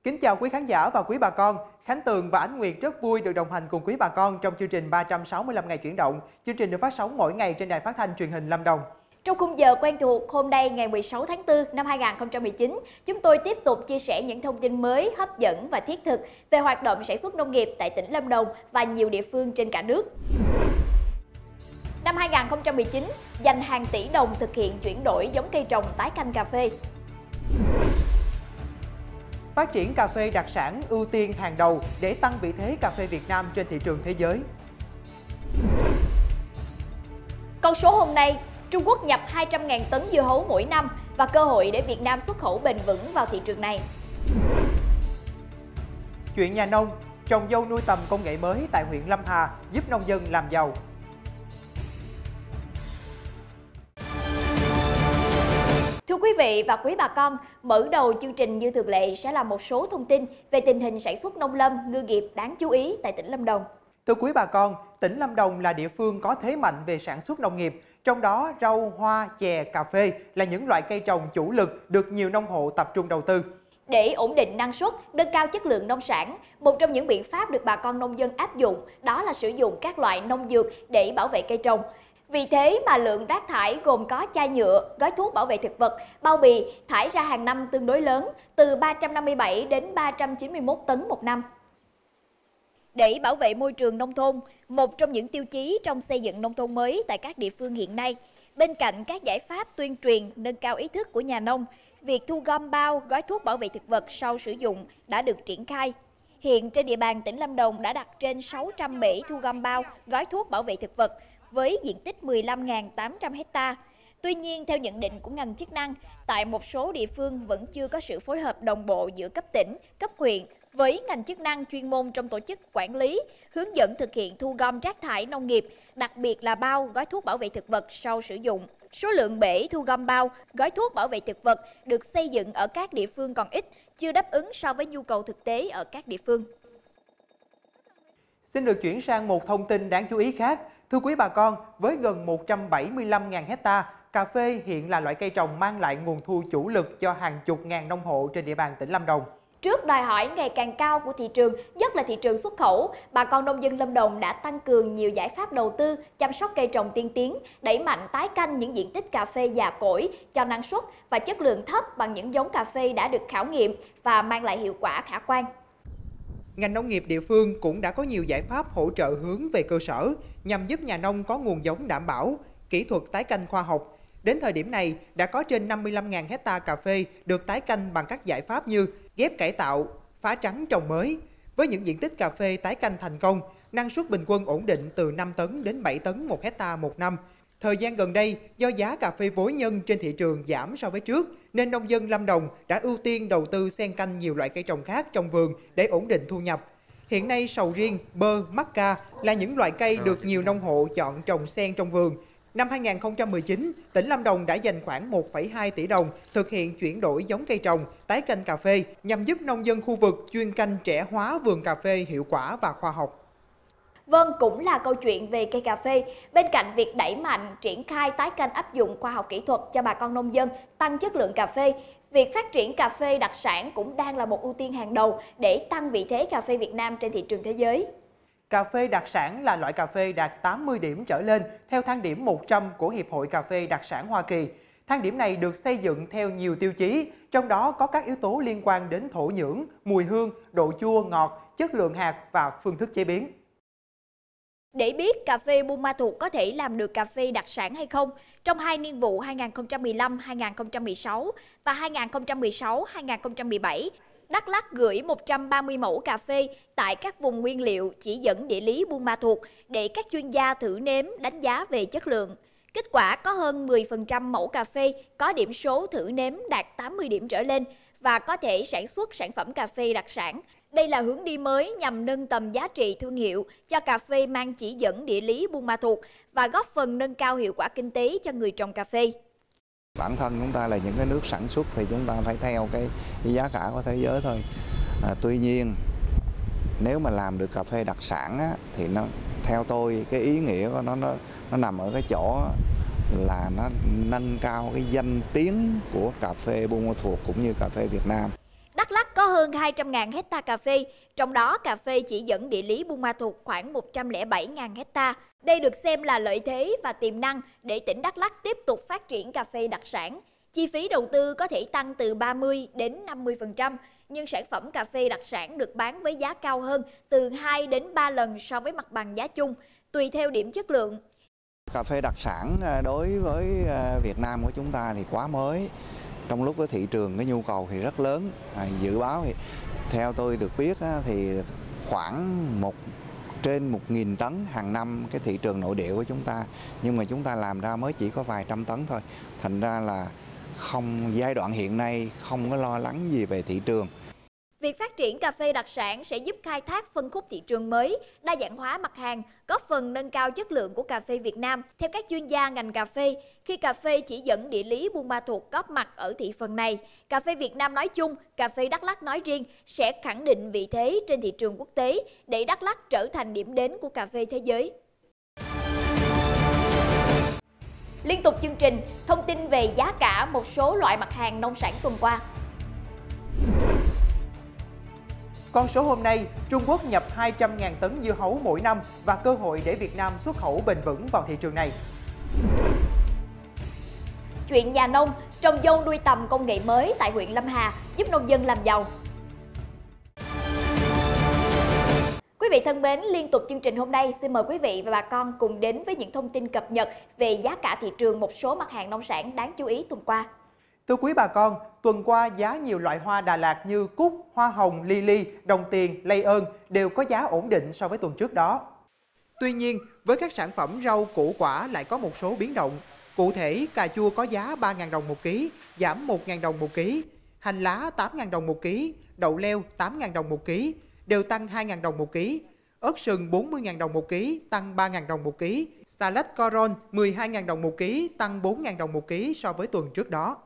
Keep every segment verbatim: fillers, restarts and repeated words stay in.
Kính chào quý khán giả và quý bà con. Khánh Tường và Ánh Nguyệt rất vui được đồng hành cùng quý bà con trong chương trình ba trăm sáu mươi lăm ngày chuyển động. Chương trình được phát sóng mỗi ngày trên đài phát thanh truyền hình Lâm Đồng. Trong khung giờ quen thuộc, hôm nay ngày mười sáu tháng tư năm hai nghìn không trăm mười chín, chúng tôi tiếp tục chia sẻ những thông tin mới, hấp dẫn và thiết thực về hoạt động sản xuất nông nghiệp tại tỉnh Lâm Đồng và nhiều địa phương trên cả nước. Năm hai nghìn không trăm mười chín, dành hàng tỷ đồng thực hiện chuyển đổi giống cây trồng tái canh cà phê. Phát triển cà phê đặc sản ưu tiên hàng đầu để tăng vị thế cà phê Việt Nam trên thị trường thế giới. Con số hôm nay, Trung Quốc nhập hai trăm nghìn tấn dưa hấu mỗi năm và cơ hội để Việt Nam xuất khẩu bền vững vào thị trường này. Chuyện nhà nông, trồng dâu nuôi tầm công nghệ mới tại huyện Lâm Hà giúp nông dân làm giàu. Thưa quý vị và quý bà con, mở đầu chương trình như thường lệ sẽ là một số thông tin về tình hình sản xuất nông lâm, ngư nghiệp đáng chú ý tại tỉnh Lâm Đồng. Thưa quý bà con, tỉnh Lâm Đồng là địa phương có thế mạnh về sản xuất nông nghiệp, trong đó rau, hoa, chè, cà phê là những loại cây trồng chủ lực được nhiều nông hộ tập trung đầu tư. Để ổn định năng suất, nâng cao chất lượng nông sản, một trong những biện pháp được bà con nông dân áp dụng đó là sử dụng các loại nông dược để bảo vệ cây trồng. Vì thế mà lượng rác thải gồm có chai nhựa, gói thuốc bảo vệ thực vật, bao bì thải ra hàng năm tương đối lớn, từ ba trăm năm mươi bảy đến ba trăm chín mươi mốt tấn một năm. Để bảo vệ môi trường nông thôn, một trong những tiêu chí trong xây dựng nông thôn mới tại các địa phương hiện nay, bên cạnh các giải pháp tuyên truyền, nâng cao ý thức của nhà nông, việc thu gom bao, gói thuốc bảo vệ thực vật sau sử dụng đã được triển khai. Hiện trên địa bàn tỉnh Lâm Đồng đã đặt trên sáu trăm bể thu gom bao, gói thuốc bảo vệ thực vật, với diện tích mười lăm nghìn tám trăm ha. Tuy nhiên, theo nhận định của ngành chức năng, tại một số địa phương vẫn chưa có sự phối hợp đồng bộ giữa cấp tỉnh, cấp huyện với ngành chức năng chuyên môn trong tổ chức quản lý, hướng dẫn thực hiện thu gom rác thải nông nghiệp, đặc biệt là bao, gói thuốc bảo vệ thực vật sau sử dụng. Số lượng bể thu gom bao, gói thuốc bảo vệ thực vật được xây dựng ở các địa phương còn ít, chưa đáp ứng so với nhu cầu thực tế ở các địa phương. Xin được chuyển sang một thông tin đáng chú ý khác. Thưa quý bà con, với gần một trăm bảy mươi lăm nghìn hecta, cà phê hiện là loại cây trồng mang lại nguồn thu chủ lực cho hàng chục ngàn nông hộ trên địa bàn tỉnh Lâm Đồng. Trước đòi hỏi ngày càng cao của thị trường, nhất là thị trường xuất khẩu, bà con nông dân Lâm Đồng đã tăng cường nhiều giải pháp đầu tư, chăm sóc cây trồng tiên tiến, đẩy mạnh tái canh những diện tích cà phê già cỗi cho năng suất và chất lượng thấp bằng những giống cà phê đã được khảo nghiệm và mang lại hiệu quả khả quan. Ngành nông nghiệp địa phương cũng đã có nhiều giải pháp hỗ trợ hướng về cơ sở nhằm giúp nhà nông có nguồn giống đảm bảo, kỹ thuật tái canh khoa học. Đến thời điểm này, đã có trên năm mươi lăm nghìn hecta cà phê được tái canh bằng các giải pháp như ghép cải tạo, phá trắng trồng mới. Với những diện tích cà phê tái canh thành công, năng suất bình quân ổn định từ năm tấn đến bảy tấn một hecta một năm. Thời gian gần đây, do giá cà phê vối nhân trên thị trường giảm so với trước, nên nông dân Lâm Đồng đã ưu tiên đầu tư xen canh nhiều loại cây trồng khác trong vườn để ổn định thu nhập. Hiện nay, sầu riêng, bơ, mắc ca là những loại cây được nhiều nông hộ chọn trồng xen trong vườn. Năm hai nghìn không trăm mười chín, tỉnh Lâm Đồng đã dành khoảng một phẩy hai tỷ đồng thực hiện chuyển đổi giống cây trồng, tái canh cà phê nhằm giúp nông dân khu vực chuyên canh trẻ hóa vườn cà phê hiệu quả và khoa học. Vâng, cũng là câu chuyện về cây cà phê. Bên cạnh việc đẩy mạnh triển khai tái canh áp dụng khoa học kỹ thuật cho bà con nông dân, tăng chất lượng cà phê, việc phát triển cà phê đặc sản cũng đang là một ưu tiên hàng đầu để tăng vị thế cà phê Việt Nam trên thị trường thế giới. Cà phê đặc sản là loại cà phê đạt tám mươi điểm trở lên theo thang điểm một trăm của Hiệp hội Cà phê Đặc sản Hoa Kỳ. Thang điểm này được xây dựng theo nhiều tiêu chí, trong đó có các yếu tố liên quan đến thổ nhưỡng, mùi hương, độ chua, ngọt, chất lượng hạt và phương thức chế biến. Để biết cà phê Buôn Ma Thuột có thể làm được cà phê đặc sản hay không, trong hai niên vụ hai nghìn không trăm mười lăm hai nghìn không trăm mười sáu và hai nghìn không trăm mười sáu hai nghìn không trăm mười bảy, Đắk Lắk gửi một trăm ba mươi mẫu cà phê tại các vùng nguyên liệu chỉ dẫn địa lý Buôn Ma Thuột để các chuyên gia thử nếm đánh giá về chất lượng. Kết quả có hơn mười phần trăm mẫu cà phê có điểm số thử nếm đạt tám mươi điểm trở lên và có thể sản xuất sản phẩm cà phê đặc sản. Đây là hướng đi mới nhằm nâng tầm giá trị thương hiệu cho cà phê mang chỉ dẫn địa lý Buôn Ma Thuột và góp phần nâng cao hiệu quả kinh tế cho người trồng cà phê. Bản thân chúng ta là những cái nước sản xuất thì chúng ta phải theo cái, cái giá cả của thế giới thôi. À, tuy nhiên nếu mà làm được cà phê đặc sản á, thì nó theo tôi cái ý nghĩa của nó nó nó nằm ở cái chỗ là nó nâng cao cái danh tiếng của cà phê Buôn Ma Thuột cũng như cà phê Việt Nam. Đắk Lắk có có hơn hai trăm nghìn hecta cà phê, trong đó cà phê chỉ dẫn địa lý Buôn Ma Thuột khoảng một trăm lẻ bảy nghìn hecta. Đây được xem là lợi thế và tiềm năng để tỉnh Đắk Lắk tiếp tục phát triển cà phê đặc sản. Chi phí đầu tư có thể tăng từ ba mươi đến năm mươi phần trăm, nhưng sản phẩm cà phê đặc sản được bán với giá cao hơn từ hai đến ba lần so với mặt bằng giá chung, tùy theo điểm chất lượng. Cà phê đặc sản đối với Việt Nam của chúng ta thì quá mới. Trong lúc cái thị trường cái nhu cầu thì rất lớn, à, dự báo thì theo tôi được biết thì khoảng một trên một nghìn tấn hàng năm cái thị trường nội địa của chúng ta, nhưng mà chúng ta làm ra mới chỉ có vài trăm tấn thôi. Thành ra là không giai đoạn hiện nay không có lo lắng gì về thị trường. Việc phát triển cà phê đặc sản sẽ giúp khai thác phân khúc thị trường mới, đa dạng hóa mặt hàng, góp phần nâng cao chất lượng của cà phê Việt Nam. Theo các chuyên gia ngành cà phê, khi cà phê chỉ dẫn địa lý Buôn Ma Thuột góp mặt ở thị phần này, cà phê Việt Nam nói chung, cà phê Đắk Lắk nói riêng sẽ khẳng định vị thế trên thị trường quốc tế để Đắk Lắk trở thành điểm đến của cà phê thế giới. Liên tục chương trình, thông tin về giá cả một số loại mặt hàng nông sản tuần qua. Con số hôm nay, Trung Quốc nhập hai trăm nghìn tấn dưa hấu mỗi năm và cơ hội để Việt Nam xuất khẩu bền vững vào thị trường này. Chuyện nhà nông, trồng dâu nuôi tầm công nghệ mới tại huyện Lâm Hà giúp nông dân làm giàu. Quý vị thân mến, liên tục chương trình hôm nay xin mời quý vị và bà con cùng đến với những thông tin cập nhật về giá cả thị trường một số mặt hàng nông sản đáng chú ý tuần qua. Thưa quý bà con, tuần qua giá nhiều loại hoa Đà Lạt như cúc, hoa hồng, lily, đồng tiền, lây ơn đều có giá ổn định so với tuần trước đó. Tuy nhiên, với các sản phẩm rau củ quả lại có một số biến động. Cụ thể, cà chua có giá ba nghìn đồng một ký, giảm một nghìn đồng một ký, hành lá tám nghìn đồng một ký, đậu leo tám nghìn đồng một ký, đều tăng hai nghìn đồng một ký, ớt sừng bốn mươi nghìn đồng một ký, tăng ba nghìn đồng một ký, xà lách coron mười hai nghìn đồng một ký, tăng bốn nghìn đồng một ký so với tuần trước đó.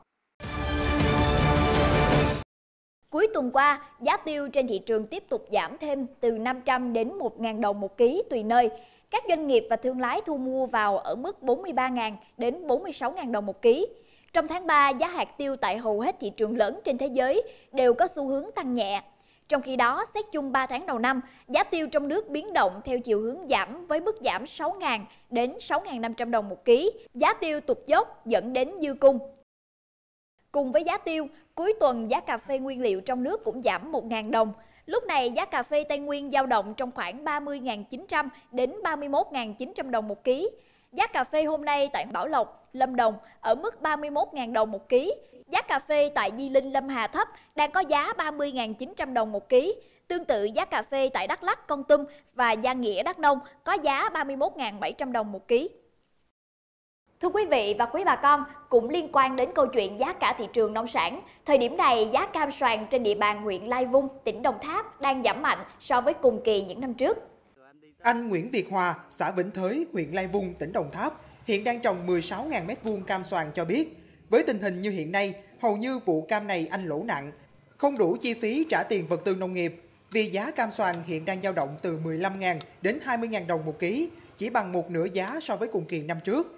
Cuối tuần qua, giá tiêu trên thị trường tiếp tục giảm thêm từ năm trăm đến một nghìn đồng một ký tùy nơi. Các doanh nghiệp và thương lái thu mua vào ở mức bốn mươi ba nghìn đến bốn mươi sáu nghìn đồng một ký. Trong tháng ba, giá hạt tiêu tại hầu hết thị trường lớn trên thế giới đều có xu hướng tăng nhẹ. Trong khi đó, xét chung ba tháng đầu năm, giá tiêu trong nước biến động theo chiều hướng giảm với mức giảm sáu nghìn đến sáu nghìn năm trăm đồng một ký. Giá tiêu tụt dốc dẫn đến dư cung. Cùng với giá tiêu, cuối tuần giá cà phê nguyên liệu trong nước cũng giảm một nghìn đồng. Lúc này giá cà phê Tây Nguyên dao động trong khoảng ba mươi nghìn chín trăm đến ba mươi mốt nghìn chín trăm đồng một ký. Giá cà phê hôm nay tại Bảo Lộc, Lâm Đồng ở mức ba mươi mốt nghìn đồng một ký. Giá cà phê tại Di Linh, Lâm Hà thấp đang có giá ba mươi nghìn chín trăm đồng một ký. Tương tự giá cà phê tại Đắk Lắk, Kon Tum và Gia Nghĩa, Đắk Nông có giá ba mươi mốt nghìn bảy trăm đồng một ký. Thưa quý vị và quý bà con, cũng liên quan đến câu chuyện giá cả thị trường nông sản, thời điểm này giá cam xoàn trên địa bàn huyện Lai Vung, tỉnh Đồng Tháp đang giảm mạnh so với cùng kỳ những năm trước. Anh Nguyễn Việt Hòa, xã Vĩnh Thới, huyện Lai Vung, tỉnh Đồng Tháp, hiện đang trồng mười sáu nghìn mét vuông cam xoàn cho biết, với tình hình như hiện nay, hầu như vụ cam này anh lỗ nặng, không đủ chi phí trả tiền vật tư nông nghiệp, vì giá cam xoàn hiện đang dao động từ mười lăm nghìn đến hai mươi nghìn đồng một ký, chỉ bằng một nửa giá so với cùng kỳ năm trước.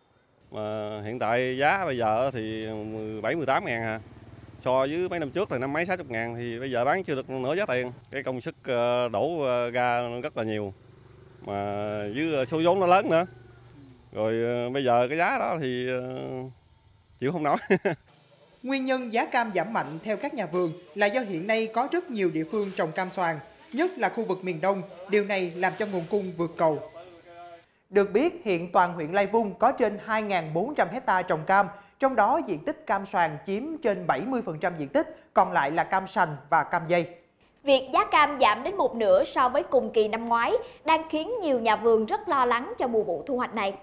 Mà hiện tại giá bây giờ thì mười bảy mười tám ngàn à. So với mấy năm trước thì năm mấy sáu mươi ngàn thì bây giờ bán chưa được nửa giá tiền. Cái công sức đổ ra rất là nhiều. Mà với số vốn nó lớn nữa. Rồi bây giờ cái giá đó thì chịu không nổi. Nguyên nhân giá cam giảm mạnh theo các nhà vườn là do hiện nay có rất nhiều địa phương trồng cam xoàn, nhất là khu vực miền Đông. Điều này làm cho nguồn cung vượt cầu. Được biết, hiện toàn huyện Lai Vung có trên hai nghìn bốn trăm hecta trồng cam, trong đó diện tích cam xoàn chiếm trên bảy mươi phần trăm diện tích, còn lại là cam sành và cam dây. Việc giá cam giảm đến một nửa so với cùng kỳ năm ngoái đang khiến nhiều nhà vườn rất lo lắng cho mùa vụ thu hoạch này.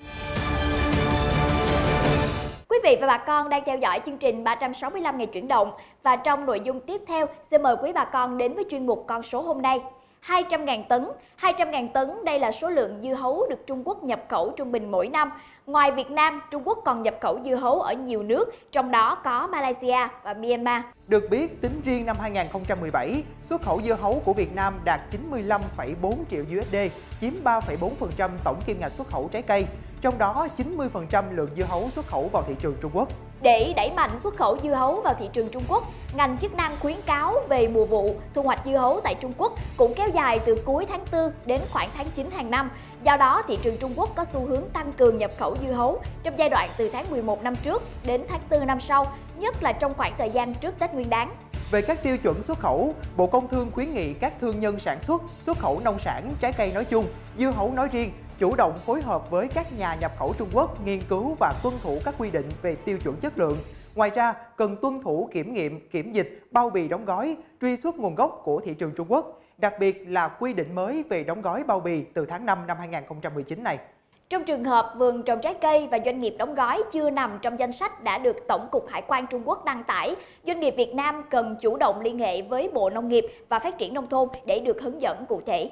Quý vị và bà con đang theo dõi chương trình ba trăm sáu mươi lăm ngày chuyển động và trong nội dung tiếp theo, xin mời quý bà con đến với chuyên mục Con số hôm nay. hai trăm nghìn tấn. hai trăm nghìn tấn đây là số lượng dưa hấu được Trung Quốc nhập khẩu trung bình mỗi năm. Ngoài Việt Nam, Trung Quốc còn nhập khẩu dưa hấu ở nhiều nước, trong đó có Malaysia và Myanmar. Được biết, tính riêng năm hai nghìn không trăm mười bảy, xuất khẩu dưa hấu của Việt Nam đạt chín mươi lăm phẩy bốn triệu đô la, chiếm ba phẩy bốn phần trăm tổng kim ngạch xuất khẩu trái cây. Trong đó, chín mươi phần trăm lượng dưa hấu xuất khẩu vào thị trường Trung Quốc. Để đẩy mạnh xuất khẩu dưa hấu vào thị trường Trung Quốc, ngành chức năng khuyến cáo về mùa vụ thu hoạch dưa hấu tại Trung Quốc cũng kéo dài từ cuối tháng tư đến khoảng tháng chín hàng năm. Do đó, thị trường Trung Quốc có xu hướng tăng cường nhập khẩu dưa hấu trong giai đoạn từ tháng mười một năm trước đến tháng tư năm sau, nhất là trong khoảng thời gian trước Tết Nguyên đán. Về các tiêu chuẩn xuất khẩu, Bộ Công Thương khuyến nghị các thương nhân sản xuất, xuất khẩu nông sản, trái cây nói chung, dưa hấu nói riêng, chủ động phối hợp với các nhà nhập khẩu Trung Quốc nghiên cứu và tuân thủ các quy định về tiêu chuẩn chất lượng. Ngoài ra, cần tuân thủ kiểm nghiệm, kiểm dịch, bao bì đóng gói, truy xuất nguồn gốc của thị trường Trung Quốc, đặc biệt là quy định mới về đóng gói bao bì từ tháng năm năm hai nghìn không trăm mười chín này. Trong trường hợp vườn trồng trái cây và doanh nghiệp đóng gói chưa nằm trong danh sách đã được Tổng cục Hải quan Trung Quốc đăng tải, doanh nghiệp Việt Nam cần chủ động liên hệ với Bộ Nông nghiệp và Phát triển Nông thôn để được hướng dẫn cụ thể.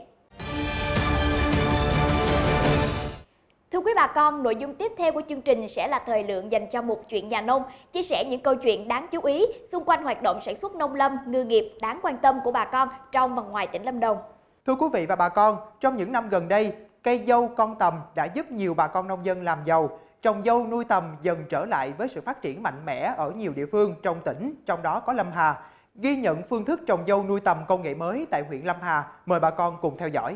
Thưa quý bà con, nội dung tiếp theo của chương trình sẽ là thời lượng dành cho mục chuyện nhà nông, chia sẻ những câu chuyện đáng chú ý xung quanh hoạt động sản xuất nông lâm, ngư nghiệp đáng quan tâm của bà con trong và ngoài tỉnh Lâm Đồng. Thưa quý vị và bà con, trong những năm gần đây, cây dâu con tầm đã giúp nhiều bà con nông dân làm giàu. Trồng dâu nuôi tầm dần trở lại với sự phát triển mạnh mẽ ở nhiều địa phương trong tỉnh, trong đó có Lâm Hà. Ghi nhận phương thức trồng dâu nuôi tầm công nghệ mới tại huyện Lâm Hà, mời bà con cùng theo dõi.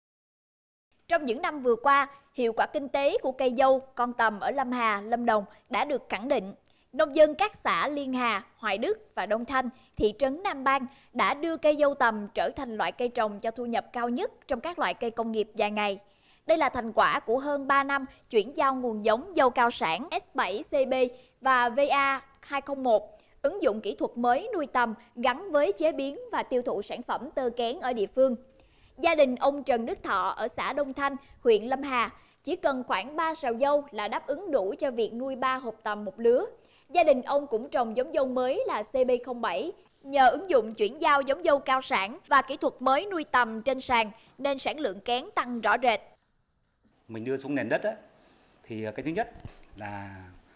Trong những năm vừa qua, hiệu quả kinh tế của cây dâu, con tầm ở Lâm Hà, Lâm Đồng đã được khẳng định. Nông dân các xã Liên Hà, Hoài Đức và Đông Thanh, thị trấn Nam Ban đã đưa cây dâu tầm trở thành loại cây trồng cho thu nhập cao nhất trong các loại cây công nghiệp dài ngày. Đây là thành quả của hơn ba năm chuyển giao nguồn giống dâu cao sản S bảy C B và V A hai không một, ứng dụng kỹ thuật mới nuôi tầm gắn với chế biến và tiêu thụ sản phẩm tơ kén ở địa phương. Gia đình ông Trần Đức Thọ ở xã Đông Thanh, huyện Lâm Hà chỉ cần khoảng ba sào dâu là đáp ứng đủ cho việc nuôi ba hộp tầm một lứa. Gia đình ông cũng trồng giống dâu mới là C B không bảy. Nhờ ứng dụng chuyển giao giống dâu cao sản và kỹ thuật mới nuôi tầm trên sàn nên sản lượng kén tăng rõ rệt. Mình đưa xuống nền đất á, thì cái thứ nhất là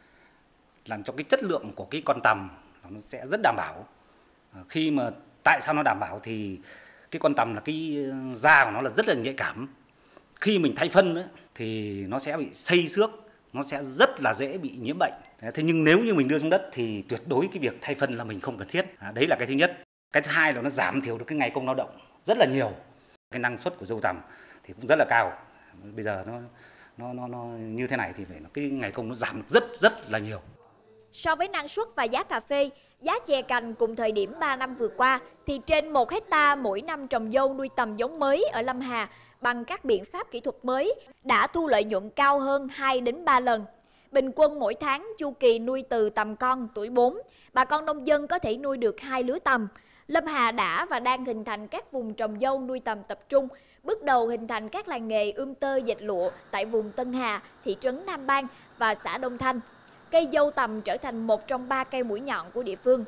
làm cho cái chất lượng của cái con tầm nó sẽ rất đảm bảo. Khi mà tại sao nó đảm bảo thì cái con tầm là cái da của nó là rất là nhạy cảm. Khi mình thay phân ấy, thì nó sẽ bị xây xước, nó sẽ rất là dễ bị nhiễm bệnh. Thế nhưng nếu như mình đưa xuống đất thì tuyệt đối cái việc thay phân là mình không cần thiết. À, đấy là cái thứ nhất. Cái thứ hai là nó giảm thiểu được cái ngày công lao động rất là nhiều. Cái năng suất của dâu tằm thì cũng rất là cao. Bây giờ nó nó nó, nó như thế này thì phải cái ngày công nó giảm rất rất là nhiều. So với năng suất và giá cà phê, giá chè cành cùng thời điểm ba năm vừa qua thì trên một hecta mỗi năm trồng dâu nuôi tầm giống mới ở Lâm Hà bằng các biện pháp kỹ thuật mới đã thu lợi nhuận cao hơn hai đến ba lần. Bình quân mỗi tháng chu kỳ nuôi từ tầm con tuổi bốn, bà con nông dân có thể nuôi được hai lứa tầm. Lâm Hà đã và đang hình thành các vùng trồng dâu nuôi tầm tập trung, bước đầu hình thành các làng nghề ươm tơ dệt lụa tại vùng Tân Hà, thị trấn Nam Ban và xã Đông Thanh. Cây dâu tầm trở thành một trong ba cây mũi nhọn của địa phương.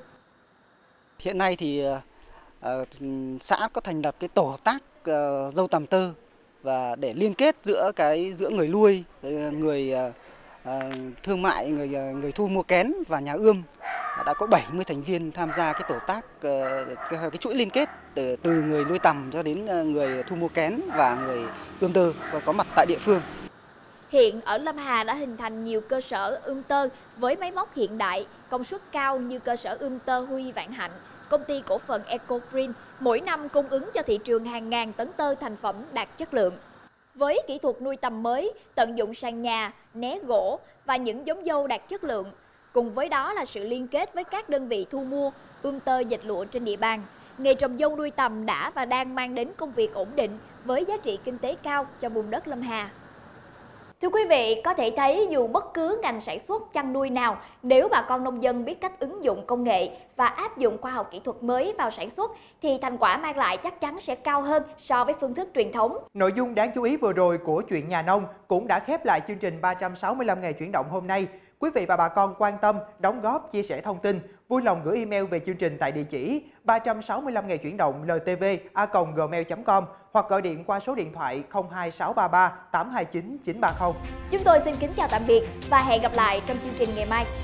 Hiện nay thì uh, xã có thành lập cái tổ hợp tác uh, dâu tầm tơ và để liên kết giữa cái giữa người nuôi, người uh, thương mại, người người thu mua kén và nhà ươm. Đã có bảy mươi thành viên tham gia cái tổ tác uh, cái, cái chuỗi liên kết từ từ người nuôi tầm cho đến uh, người thu mua kén và người ươm tơ và có mặt tại địa phương. Hiện ở Lâm Hà đã hình thành nhiều cơ sở ươm tơ với máy móc hiện đại, công suất cao như cơ sở ươm tơ Huy Vạn Hạnh, công ty cổ phần Ecogreen, mỗi năm cung ứng cho thị trường hàng ngàn tấn tơ thành phẩm đạt chất lượng. Với kỹ thuật nuôi tầm mới, tận dụng sàn nhà, né gỗ và những giống dâu đạt chất lượng, cùng với đó là sự liên kết với các đơn vị thu mua, ươm tơ dệt lụa trên địa bàn, nghề trồng dâu nuôi tầm đã và đang mang đến công việc ổn định với giá trị kinh tế cao cho vùng đất Lâm Hà. Thưa quý vị, có thể thấy dù bất cứ ngành sản xuất chăn nuôi nào, nếu bà con nông dân biết cách ứng dụng công nghệ và áp dụng khoa học kỹ thuật mới vào sản xuất thì thành quả mang lại chắc chắn sẽ cao hơn so với phương thức truyền thống. Nội dung đáng chú ý vừa rồi của Chuyện Nhà Nông cũng đã khép lại chương trình ba trăm sáu mươi lăm ngày chuyển động hôm nay. Quý vị và bà con quan tâm, đóng góp, chia sẻ thông tin, vui lòng gửi email về chương trình tại địa chỉ ba trăm sáu mươi lăm ngày chuyển động l t v a còng gmail chấm com hoặc gọi điện qua số điện thoại không hai sáu ba ba tám hai chín chín ba không. Chúng tôi xin kính chào tạm biệt và hẹn gặp lại trong chương trình ngày mai.